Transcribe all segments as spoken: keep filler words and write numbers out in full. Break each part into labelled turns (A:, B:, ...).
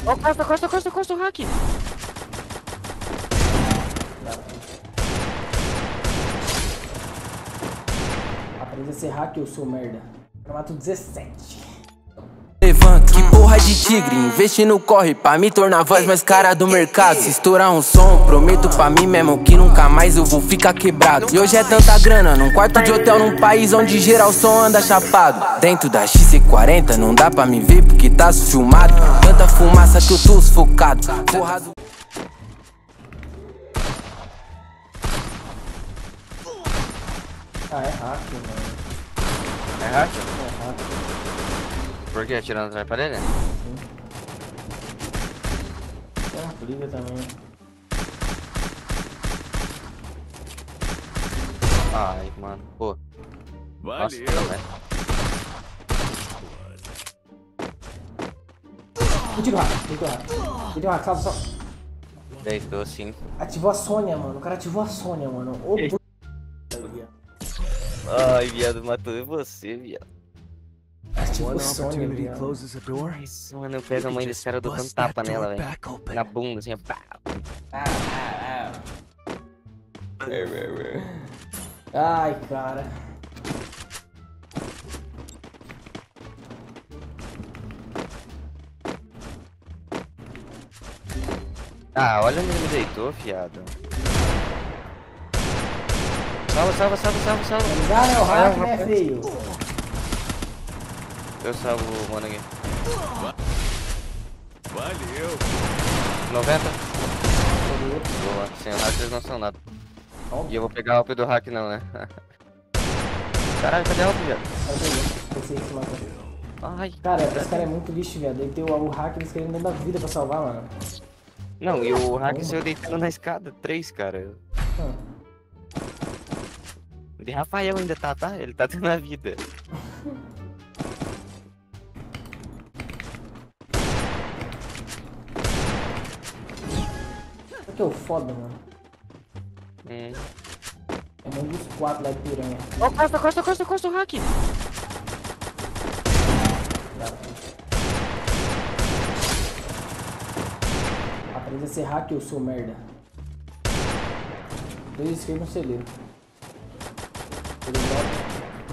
A: Ó, costa, costa, costa, costa o hack.
B: Aprende a ser hack, eu sou merda. Eu mato dezessete.
C: Levanta, que porra de tigre, investe no corre pra me tornar a voz mais cara do mercado. Se estourar um som, prometo pra mim mesmo que nunca mais eu vou ficar quebrado. E hoje é tanta grana, num quarto de hotel num país onde geral som anda chapado. Dentro da X C quarenta não dá pra me ver porque tá filmado. Tanta fumaça que eu tô sufocado. Porra do...
B: Ah, é hack, mano.
A: É hack?
B: É hack.
A: Por que? Atirando atrás da parede?
B: Tem uma briga também.
A: Ai, mano, pô. Nossa,
D: Valeu.
A: também.
B: Me tira o hack, me tira o hack. Me tira o hack, salve, salve.
A: Deitou sim.
B: Ativou a Sônia, mano. O cara ativou a Sônia, mano. Ô,
A: Ei.
B: p...
A: Ai, viado, matou você, viado.
B: Ativou
D: One
B: a Sônia,
D: opportunity
B: viado.
D: closes a door.
A: Isso, mano, eu pego a mãe desse cara, eu dou tanto tapa nela, velho. Na bunda, assim, ó. Pá.
B: Ai, cara.
A: Ah, olha onde ele me deitou, fiado. Salva, salva, salva, salva, salva.
B: Ah, né? O hack, né, feio?
A: Eu salvo o mano aqui.
D: Valeu.
A: noventa. Boa, sem o hack eles não são nada. E eu vou pegar a alp do hack não, né? Caralho, cadê a alp, viado?
B: Pensei que se matou.
A: Ai,
B: Cara, esse cara é muito lixo, viado. Ele tem o, o hack, eles querem dando a vida pra salvar, mano.
A: não, e o hack saiu deitando na escada, três, cara.
B: Hum.
A: O de Rafael ainda tá, tá? Ele tá tendo a vida.
B: Isso aqui é o foda, mano.
A: Hum.
B: É um dos quatro lá de piranha.
A: Ó, costa, costa, costa, costa o hack.
B: Aprende a ser hack, eu sou merda. Dois esquerdos no celeiro. Ele volta.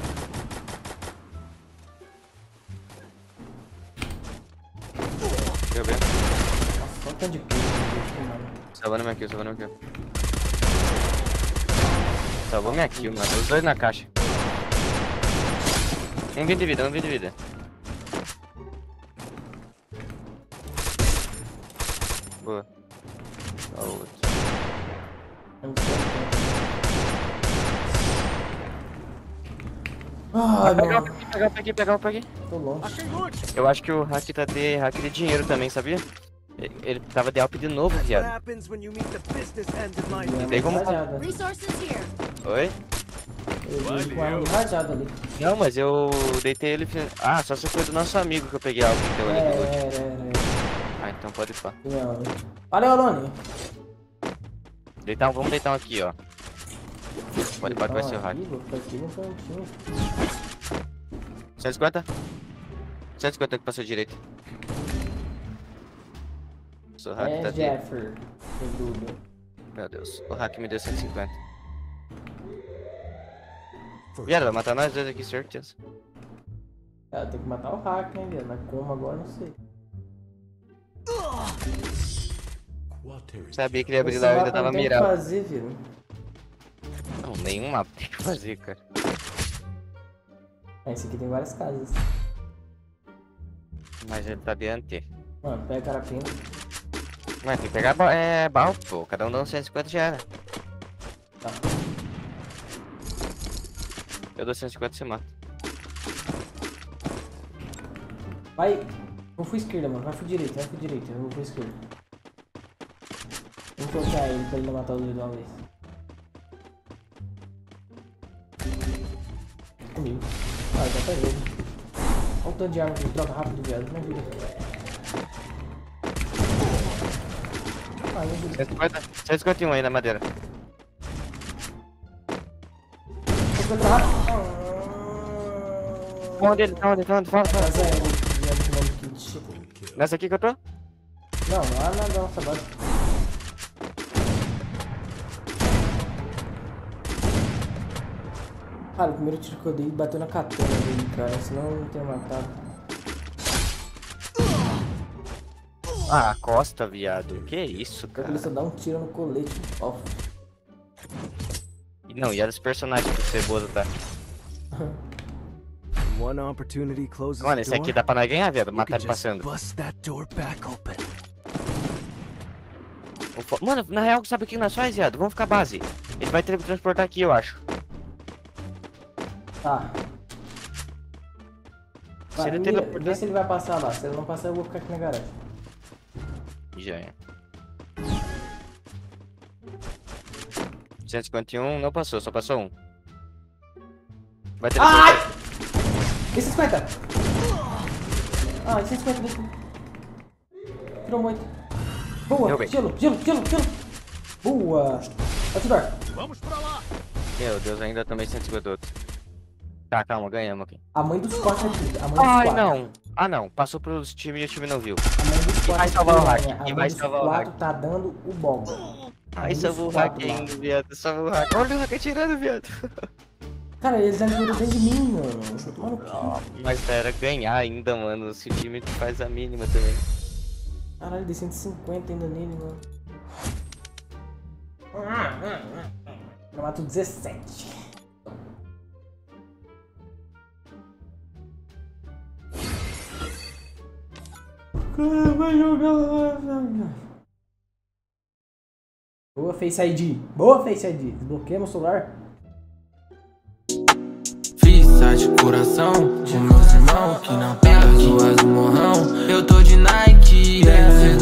A: Deixa eu ver.
B: Nossa, só tanto de coisa, mano.
A: Salvando minha kill, salvando minha kill. Salvou minha kill, mano. Os dois na caixa. Um vinte de vida, um vinte de vida. Boa. Ó o outro.
B: Eu não sei. Ai,
A: Pegar
B: mano.
A: aqui, pegar aqui, pegar aqui.
B: Tô longe.
A: Eu acho que o hack tá de hack de dinheiro também, sabia? Ele, ele tava de alp de novo,
D: What
A: viado.
D: happens when you meet the business end of my
B: Ele é
A: Tem como-
B: muito rajada.
E: Resources here.
A: Oi?
B: Eu vi com a arma rajada ali.
A: Não, mas eu deitei ele. Ah, só se foi do nosso amigo que eu peguei alp, então
B: É,
A: ele
B: é,
A: pegou.
B: é, é.
A: Ah, então pode ir pá.
B: Não. Valeu, Alone.
A: Deitar um, vamos deitar um aqui, ó. Pode pá que vai ser o hack.
B: Vou ficar aqui no cantinho.
A: cento e cinquenta? cento e cinquenta que passou direito. O hack
B: É,
A: tá de...
B: Jeffer. Sem dúvida.
A: Meu Deus, o hack me deu cento e cinquenta. Viado, vai matar nós dois aqui, certeza.
B: Cara, tem que matar o hack, né, velho? Mas como agora, não sei.
A: Sabia que ele ia abrir
B: Esse
A: lá, eu
B: mapa
A: ainda tava
B: não tem o que
A: mirado.
B: fazer, filho.
A: Não, nenhum mapa tem que fazer, cara.
B: Ah, esse aqui tem várias casas.
A: Mas ele tá diante.
B: Mano, pega a carapinha.
A: Mas tem que pegar ba- é, bal, pô. Cada um dá uns cento e cinquenta já era.
B: Tá.
A: Eu dou cento e cinquenta e você mata.
B: Vai. Vou pro esquerda, mano. Vai pro direito, vai pro direito. Eu vou pro esquerda. Vamos trocar ele pra ele não matar os dois de uma vez. Comigo. Ah, já tá ele. Olha o tanto de arma que ele troca rápido, viado. Minha vida. Ah, minha vida.
A: cento e cinquenta, cento e cinquenta e um aí na madeira.
B: Vou trocar rápido.
A: Onde ele? Tá onde? Tá onde? Fala, fala.
B: Casa é o viado que não kit.
A: Nessa aqui que eu tô?
B: Não, lá na nossa base. Cara, o primeiro tiro que eu dei bateu na katana dele, cara. Senão eu não teria matado.
A: Ah, Costa, viado. Que isso, cara?
B: Ele só dá um tiro no colete. Off.
A: Não, e os personagens que o Ceboso tá.
D: One opportunity closes
A: Mano,
D: the
A: esse aqui
D: door.
A: dá pra nós ganhar, viado.
D: You
A: Matar
D: can
A: ele
D: just
A: passando.
D: bust that door back open.
A: Mano, na real, sabe o que nós faz, viado? Vamos ficar base. Ele vai teletransportar aqui, eu acho.
B: Tá.
A: Se
B: Vai,
A: ele
B: mira,
A: teleportar...
B: vê se ele vai passar lá. Se ele não passar, eu vou ficar aqui na garagem.
A: Já é. cento e cinquenta e um não passou, só passou um. Vai ter.
B: Ai! E cinquenta! Ah, e cinquenta desse. Tirou muito. Boa!
A: Deu bem.
B: Gelo, gelo, gelo, gelo! Boa! Atidor!
A: Meu Deus, ainda também cento e cinquenta outro. Tá, calma, ganhamos aqui.
B: A mãe dos quatro aqui. A mãe dos
A: Ai,
B: quatro.
A: não. Ah, não. Passou pros times e o time não viu.
B: A mãe dos quatro
A: vai salvar o
B: aqui,
A: hack?
B: né? A
A: Quem
B: mãe
A: vai
B: dos
A: salvar o
B: quatro
A: hack?
B: tá dando o bomba.
A: Ai,
B: dos
A: salvou o hack
B: quatro lá.
A: ainda, viado. Salvou o hack. Olha o hack atirando, viado.
B: Cara, eles ajudaram dentro de mim, mano. Mano, que...
A: Mas era ganhar ainda, mano. Se o time faz a mínima também.
B: Caralho, dei cento e cinquenta ainda nele, mano. Eu mato dezessete. Vai jogar. Boa Face I D. Boa Face I D. Desbloqueia meu celular.
C: Fiz de coração com meus irmãos que não pega suas do morrão. Eu tô de Nike, é,